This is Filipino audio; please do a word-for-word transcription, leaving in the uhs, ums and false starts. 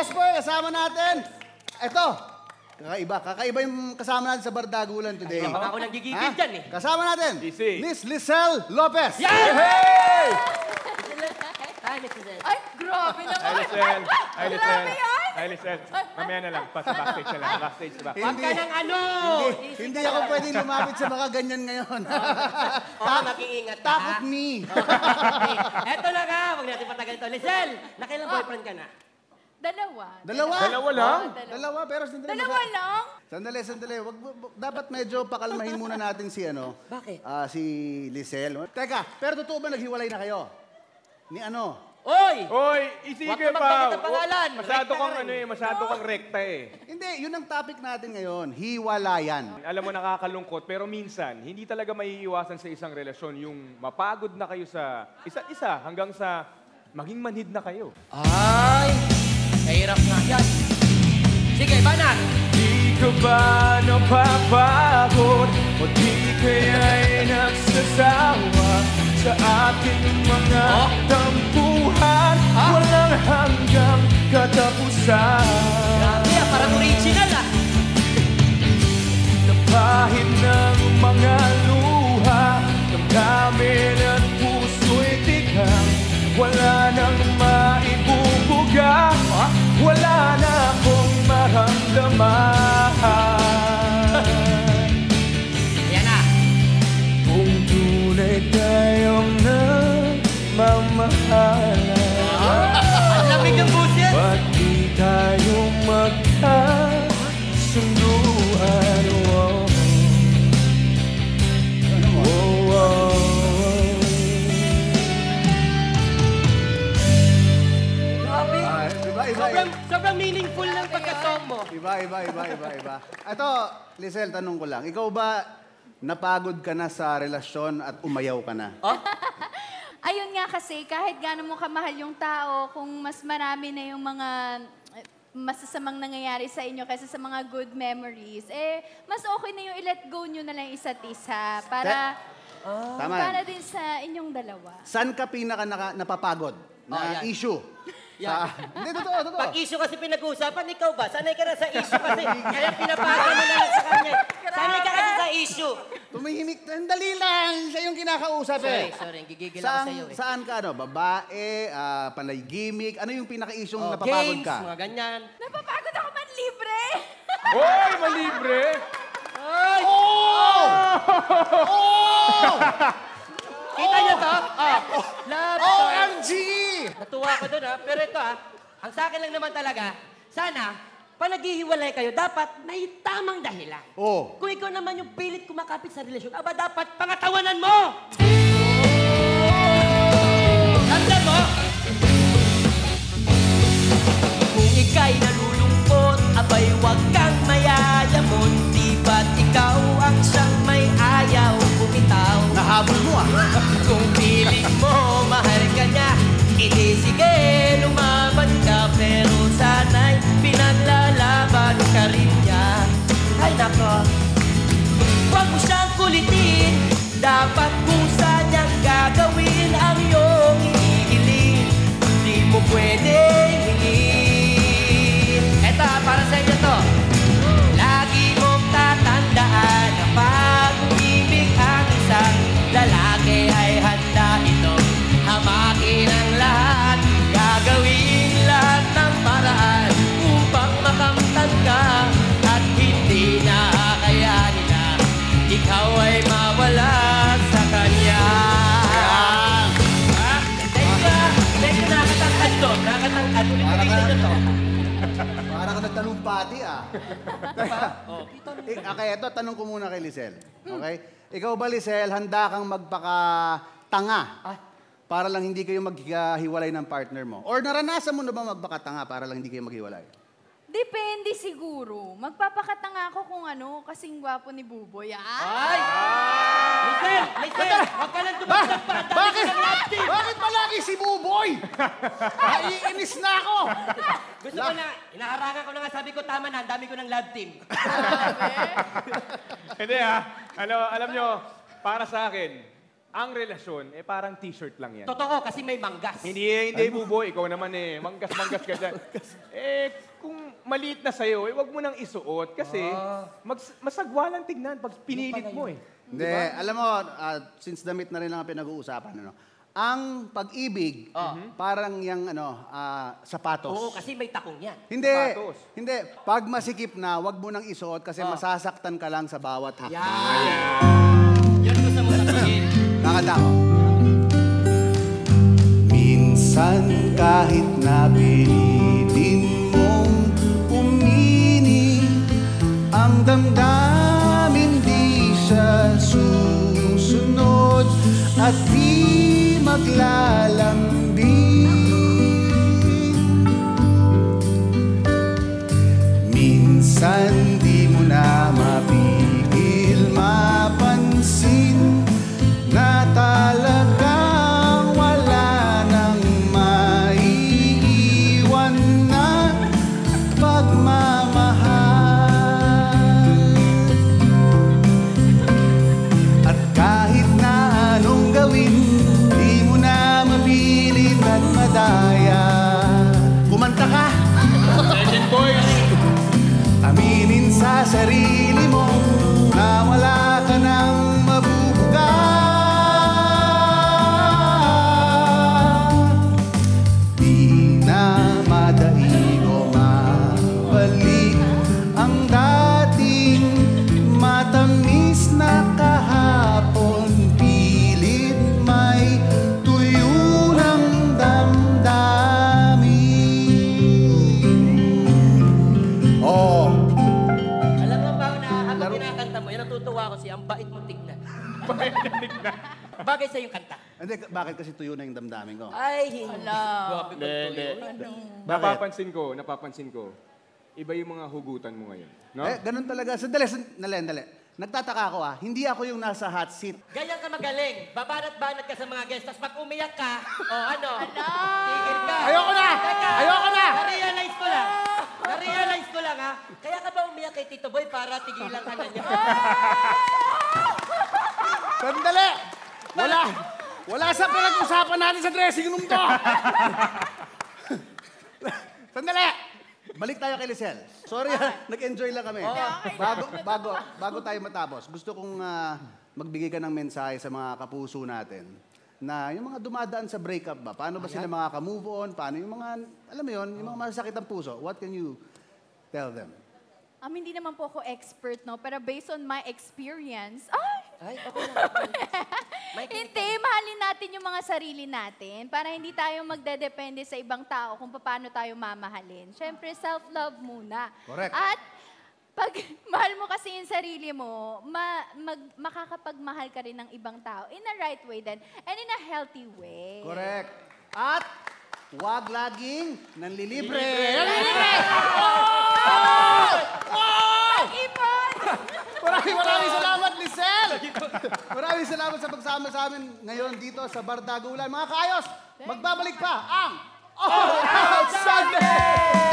Jasper, kasama natin. Ito, kakaiba. Kakaiba yung kasama natin sa Bar-Dagulan today. Kaya ako nang gigigil dyan eh. Kasama natin, Easy. Miss Liezel Lopez. Yan! Hey! Hi, Miss Liezel. Ay, grabe naman. Hi, Liezel. Hi, Liezel. Grabe yan. Hi, Liezel. Mamaya na lang. Pas backstage na lang. Backstage ba? Huwag ka ng ano! Hindi, hindi ako pwedeng lumapit sa mga ganyan ngayon. Oo, mag-iingat ka, Takot ha? me. Okay. Eto na nga, huwag natin patagal ito. Liezel, nakailang boyfriend ka na? Dalawa. Dalawa? Dalawa lang? Oo, dalawa. Dalawa, pero sandali. Dalawa baka- lang? Sandali, sandali. Wag, wag- dapat medyo pakalmahin muna natin si ano. Bakit? ah, si Liezel. Teka, pero totoo ba naghiwalay na kayo? Ni ano? Oy! Oy, easy Huwag ka ka pa. magbanggit ng pangalan. Masyado Rekta kang ka ano rin. eh, masyado kang rekta eh. Hindi, yun ang topic natin ngayon. Hiwalayan. Alam mo, nakakalungkot, pero minsan, hindi talaga maiiwasan sa isang relasyon yung mapagod na kayo sa isa't isa hanggang sa maging manhid na kayo. Ay! Kahirap nga yan. Sige, banat! Di ka ba napapagod o di kaya'y nagsasawa sa ating mga Oh? tampuhan? Walang hanggang katapusan. Grabe ah, parang original ah. Napahid ng mga luha, damdamin at puso'y tigang. Wala nang maibubuga, wala na akong maramdaman. Yan na. Kung tunay tayong nagmamahalan, Ang lamig ng buses. ba't di tayo magkasunduan? Oh, oh, oh. Grabe. Ah, iba, iba, Sobrang, iba. sobrang meaningful ng pagka-song mo. Iba, iba, iba, iba, iba. Ito, Liezel, tanong ko lang. Ikaw ba napagod ka na sa relasyon at umayaw ka na? Oh? Ayun nga kasi, kahit gaano mo kamahal yung tao, kung mas marami na yung mga eh, masasamang nangyayari sa inyo kaysa sa mga good memories, eh, mas okay na yung i-let go nyo na lang isa't isa para, Tama. para din sa inyong dalawa. Saan ka pinaka naka, napapagod na Oh, yan. issue? Yan. Sa, hindi, totoo, totoo. Pag issue kasi pinag-uusapan, ikaw ba? Sanay ka na sa issue kasi. Kaya pinapaga mo na lang sa kanya. Sanay ka kasi sa issue. Tumihimik, sandali lang. Siya yung kinakausap Sorry, eh. sorry. Gigigil ako Saan, sa iyo eh. saan ka, ano? Babae, ah, panay gimmick? Ano yung pinaka-isyong Oh, napapagod games, ka? mga ganyan. Napapagod ako man libre! Hoy, malibre! Ay! Oh! Oh! Kita niyo to? Oh. Love O story. M G! Natuwa ko doon ha. Pero ito ha, ang sa akin lang naman talaga, sana, pag naghihiwalay kayo, dapat may tamang dahilan. Oh. Kung ikaw naman yung pilit kumakapit sa relasyon, aba dapat pangatawanan mo! Tanda mo? Kung ika'y nalulungkot, abay wag kang mayayamon. Di ba't ikaw ang siyang may ayaw bumitaw? Nahabol mo ah. Kung piling mo, mahal ka niya, hindi sige, lumaban ka. Pero sana'y pinaglalaban ka rin niya. Ay nako, huwag mo siyang kulitin. Dapat kung saan niyang gagawin ang iyong iigilin. Di mo pwede hingin. Eto, para sa inyo to. Lagi mong tatandaan na pag umibig ang isang lalaki ay handa itong hamakin ang lahat. Gagawin lahat ng paraan upang makamtan ka. At hindi na kakayanin na ikaw ay mawala sa kanya. Ha? Medyo, medyo nakatangkad to. Nakatangkad. Ulit-ulit na to. Para ka nagtalumpati ah. Oh, kita mo. Eh, okay, ito, tanong ko muna kay Liezel. Okay? Ikaw ba, Liezel, handa kang magpakatanga Ah. para lang hindi kayo maghiwalay ng partner mo? Or naranasan mo na ba magpakatanga para lang hindi kayo maghiwalay? Depende siguro. Magpapakatanga ako kung ano, kasing gwapo ni Buboy. Ah! Ay! Michelle! Michelle! Huwag ka lang tumagdag pa! Dami Bakit? ka ng love team! Bakit palagi si Buboy? Naiinis na ako! Gusto ko na, inaharangan ko na nga, sabi ko tama na, ang dami ko ng love team. Hindi ha. Ano, alam nyo, para sa akin, ang relasyon, eh parang t-shirt lang yan. Totoo, kasi may manggas. Hindi, hindi, Buboy. Ikaw naman eh. Manggas-manggas ka dyan. eh, kung maliit na sa'yo, eh, wag mo nang isuot. Kasi mag- masagwa lang tignan pag pinilit mo eh. Hindi, alam mo, uh, since damit na rin lang ang pinag-uusapan, ano, ang pag-ibig, parang yung ano, ah, sapatos. Oo, kasi may takong yan. Hindi, Sapatos. hindi. Pag masikip na, wag mo nang isuot kasi masasaktan ka lang sa bawat hakbang. Yan. Yan gusto mo sabihin. Kakanta ko. Minsan kahit na pilitin mong umini, ang damdamin di siya susunod at di maglalambing. Minsan di mo na mapigil mapansin na talagang wala nang maiiwan na pagmamahal. At kahit na anong gawin, di mo na mapilit at madaya. Kumanta ka! Legend Boys! Aminin sa sarili mo na wala ka nang mabubuga. Di na madaig o mabalik ang dating matamis na kahapon. Pilit may tuyo ng damdamin. Oh, Alam mo ba na habang kinakanta mo, yan natutuwa ko siya, ang bait mo tignan. Bakit tignan? Bagay sa yung kanta. hindi, bakit kasi tuyo na yung damdamin ko? Ay, hindi. Ala. Grabe pag tuyo. Napapansin ko, napapansin ko, iba yung mga hugutan mo ngayon. No? Eh, ganun talaga. Sandali, sandali, sandali. Nagtataka ako ah, hindi ako yung nasa hot seat. Ganyan ka magaling. Babanat-banat ka sa mga guests, tapos pag umiyak ka, o ano, tigil ka. Ayoko na! Teka, Ayoko na! Na-realize ko lang. Na-realize ko lang ha. Kaya ka ba umiyak kay Tito Boy para tigilan ka na niya? Sandali! Wala! Wala sa pinag-usapan natin sa dressing room to! Sandali! Balik tayo kay Liezel. Sorry ha, nag-enjoy lang kami. Bago, bago, bago tayo matapos, gusto kong ah, magbigay ka ng mensahe sa mga kapuso natin na yung mga dumadaan sa breakup ba, paano ba sila makaka-move on, paano yung mga, alam mo yun, yung mga masasakit ang puso, what can you tell them? Um, hindi naman po ako expert, no? Pero based on my experience, ay! Ay, okay lang. May Hindi, mahalin natin yung mga sarili natin para hindi tayo magdedepende sa ibang tao kung paano tayo mamahalin. Siyempre, self-love muna. Correct. At pag mahal mo kasi yung sarili mo, ma mag makakapagmahal ka rin ng ibang tao in a right way then and in a healthy way. Correct. At wag laging nanlilibre. Nanlilibre! Ipon! Maraming maraming salamat, Liezel! Maraming salamat sa pagsama sa amin ngayon dito sa Bar-Dagulan. Mga kaayos, magbabalik pa ang All Out Sunday!